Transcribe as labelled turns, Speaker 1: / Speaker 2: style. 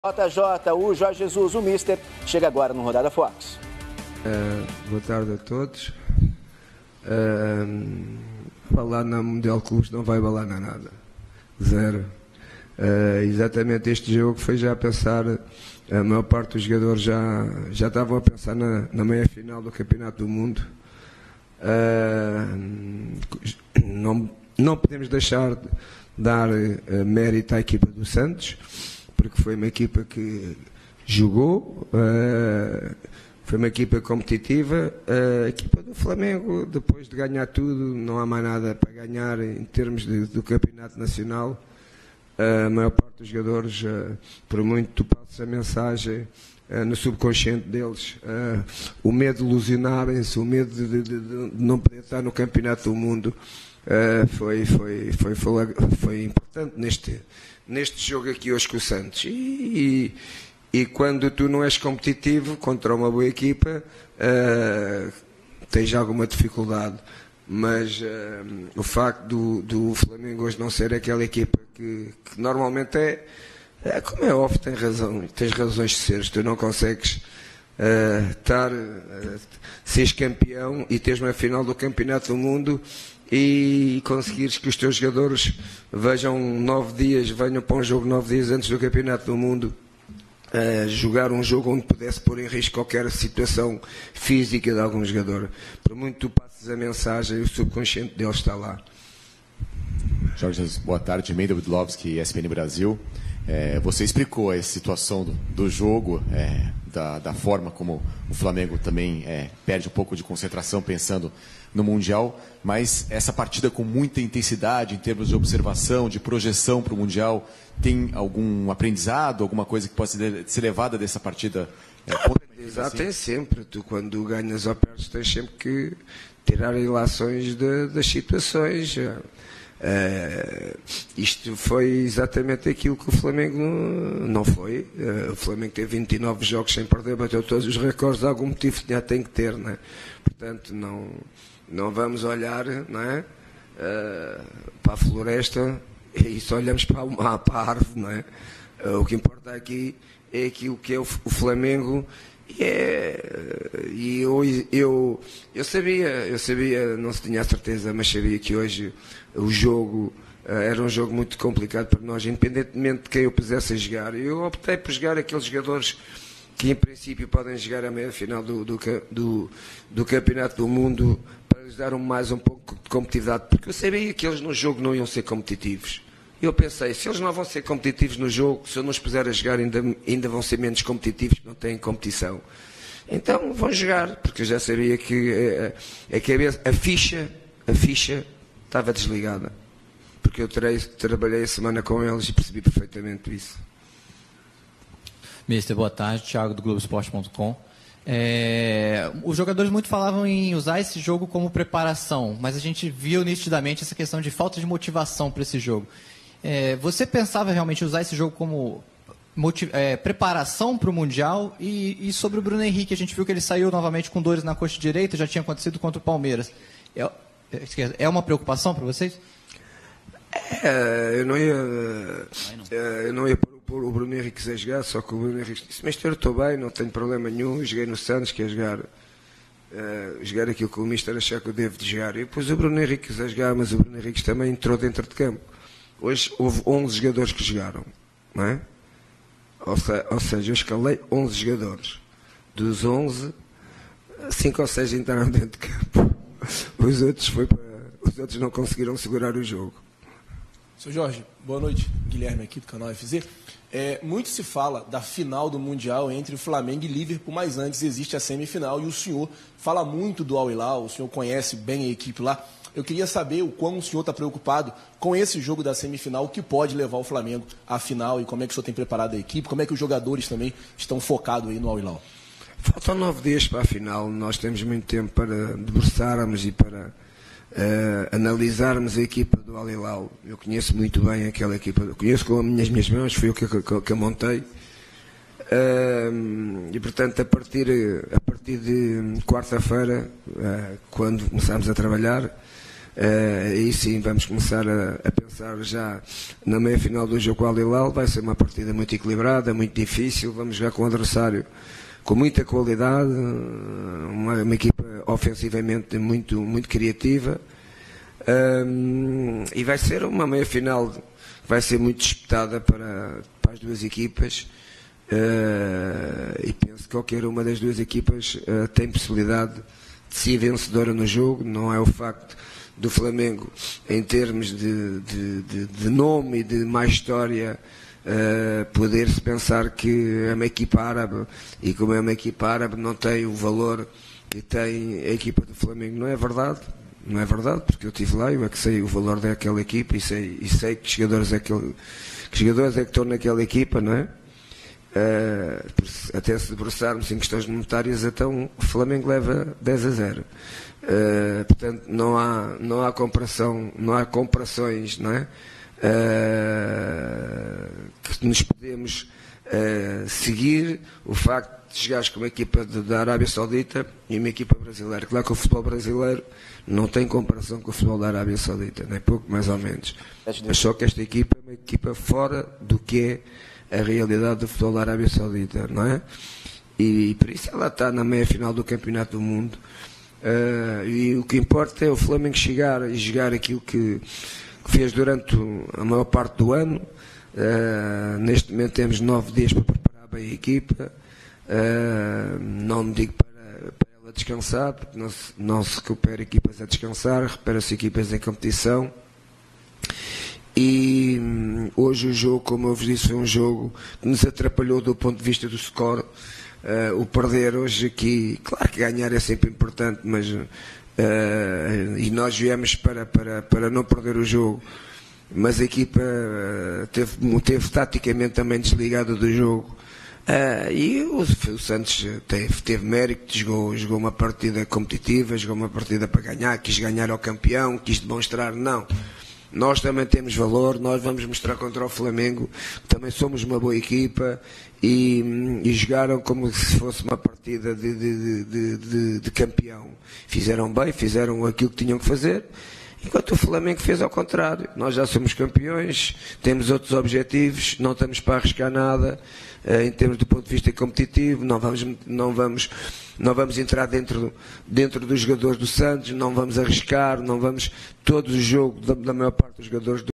Speaker 1: JJ, o Jorge Jesus, o Mister, chega agora no Rodada Fox.
Speaker 2: Boa tarde a todos. Falar na Mundial Clubes não vai valer nada. Zero. Exatamente este jogo foi já a pensar, a maior parte dos jogadores já estavam a pensar na meia-final do Campeonato do Mundo. Não podemos deixar de dar mérito à equipa do Santos, porque foi uma equipa que jogou, foi uma equipa competitiva. A equipa do Flamengo, depois de ganhar tudo, não há mais nada para ganhar em termos do Campeonato Nacional. A maior parte dos jogadores, por muito tu passes a mensagem no subconsciente deles, o medo de ilusionarem-se, o medo de não poder estar no Campeonato do Mundo, foi importante neste jogo aqui hoje com o Santos. E quando tu não és competitivo contra uma boa equipa, tens alguma dificuldade. Mas o facto do Flamengo hoje não ser aquela equipa que normalmente como é óbvio, tens razões de seres. Tu não consegues seres campeão e teres uma final do Campeonato do Mundo e conseguires que os teus jogadores venham para um jogo 9 dias antes do Campeonato do Mundo, jogar um jogo onde pudesse pôr em risco qualquer situação física de algum jogador. Por muito tu passes a mensagem, o subconsciente deles está lá.
Speaker 3: Jorge, boa tarde. Mendel Widlowski, ESPN Brasil. Você explicou a situação do jogo, da forma como o Flamengo também perde um pouco de concentração pensando no Mundial, mas essa partida com muita intensidade em termos de observação, de projeção para o Mundial, tem algum aprendizado, alguma coisa que possa ser levada dessa partida?
Speaker 2: Aprendizado tem sempre. Tu, quando ganhas ou perdes, tens sempre que tirar ilações das situações. Isto foi exatamente aquilo que o Flamengo não foi. O Flamengo teve 29 jogos sem perder, bateu todos os recordes, algum motivo já tem que ter, não é? Portanto, não vamos olhar, não é? Para a floresta e só olhamos para a árvore, não é? O que importa aqui é aquilo que é o Flamengo. E eu sabia, não se tinha a certeza, mas sabia que hoje o jogo era um jogo muito complicado para nós, independentemente de quem eu pusesse a jogar. Eu optei por jogar aqueles jogadores que em princípio podem jogar a meia-final do Campeonato do Mundo, para lhes dar mais um pouco de competitividade, porque eu sabia que eles no jogo não iam ser competitivos. Eu pensei, se eles não vão ser competitivos no jogo, se eu não os puser a jogar ainda vão ser menos competitivos, porque não têm competição. Então vão jogar, porque eu já sabia que a ficha estava desligada. Porque eu trabalhei a semana com eles e percebi perfeitamente isso.
Speaker 4: Mister, boa tarde. Thiago do Globoesporte.com. Os jogadores muito falavam em usar esse jogo como preparação, mas a gente viu nitidamente essa questão de falta de motivação para esse jogo. Você pensava realmente usar esse jogo como preparação para o Mundial? E sobre o Bruno Henrique, a gente viu que ele saiu novamente com dores na coxa direita, já tinha acontecido contra o Palmeiras. É uma preocupação para vocês?
Speaker 2: Eu não ia pôr o Bruno Henrique a jogar, só que o Bruno Henrique disse: Mister, eu estou bem, não tenho problema nenhum, joguei no Santos, quer jogar aquilo que o Mister achar que eu devo de jogar. E depois o Bruno Henrique a jogar, mas o Bruno Henrique também entrou dentro de campo. Hoje houve 11 jogadores que jogaram, não é? Ou seja, eu escalei 11 jogadores. Dos 11, 5 ou 6 entraram dentro de campo. Os outros não conseguiram segurar o jogo.
Speaker 5: Sr. Jorge, boa noite. Guilherme aqui do canal FZ. Muito se fala da final do Mundial entre Flamengo e Liverpool, mas antes existe a semifinal e o senhor fala muito do Al Hilal, o senhor conhece bem a equipe lá. Eu queria saber o quão o senhor está preocupado com esse jogo da semifinal, que pode levar o Flamengo à final, e como é que o senhor tem preparado a equipe, como é que os jogadores também estão focados aí no Al Hilal.
Speaker 2: Faltam 9 dias para a final, nós temos muito tempo para debruçarmos e para analisarmos a equipa do Al Hilal. Eu conheço muito bem aquela equipa, conheço com as minhas mãos, fui eu que a montei. E portanto, a partir de quarta-feira, quando começarmos a trabalhar, Aí sim vamos começar a pensar já na meia-final do jogo com o Al-Hilal. Vai ser uma partida muito equilibrada, muito difícil. Vamos jogar com um adversário com muita qualidade, uma equipa ofensivamente muito criativa, e vai ser uma meia-final que vai ser muito disputada para as duas equipas, e penso que qualquer uma das duas equipas tem possibilidade de ser vencedora no jogo. Não é o facto do Flamengo, em termos de nome e de mais história, poder-se pensar que é uma equipa árabe, e como é uma equipa árabe não tem o valor que tem a equipa do Flamengo. Não é verdade, porque eu estive lá, eu é que sei o valor daquela equipa, e sei que jogadores é que estão naquela equipa, não é? Até se debruçarmos em questões monetárias, então o Flamengo leva 10-0. Portanto, não há comparação, não há comparações, não é? Que nos podemos seguir. O facto de jogares com uma equipa da Arábia Saudita e uma equipa brasileira. Claro que o futebol brasileiro não tem comparação com o futebol da Arábia Saudita, nem pouco mais ou menos. Mas só que esta equipa é uma equipa fora do que é a realidade do futebol da Arábia Saudita, não é? E por isso ela está na meia-final do Campeonato do Mundo. E o que importa é o Flamengo chegar e jogar aquilo que fez durante a maior parte do ano. Neste momento temos 9 dias para preparar bem a equipa. Não me digo para ela descansar, porque não se recupera equipas a descansar, recupera-se equipas em competição. E hoje o jogo, como eu vos disse, foi um jogo que nos atrapalhou do ponto de vista do score. O perder hoje aqui, claro que ganhar é sempre importante, mas e nós viemos para não perder o jogo, mas a equipa teve taticamente também desligada do jogo, e o Santos teve mérito, jogou uma partida competitiva, jogou uma partida para ganhar, quis ganhar ao campeão, quis demonstrar. Não, nós também temos valor, nós vamos mostrar contra o Flamengo que também somos uma boa equipa, e jogaram como se fosse uma partida de campeão. Fizeram bem, fizeram aquilo que tinham que fazer, enquanto o Flamengo fez ao contrário. Nós já somos campeões, temos outros objetivos, não estamos para arriscar nada em termos do ponto de vista competitivo, não vamos entrar dentro dos jogadores do Santos, não vamos arriscar, não vamos, todo o jogo da maior parte dos jogadores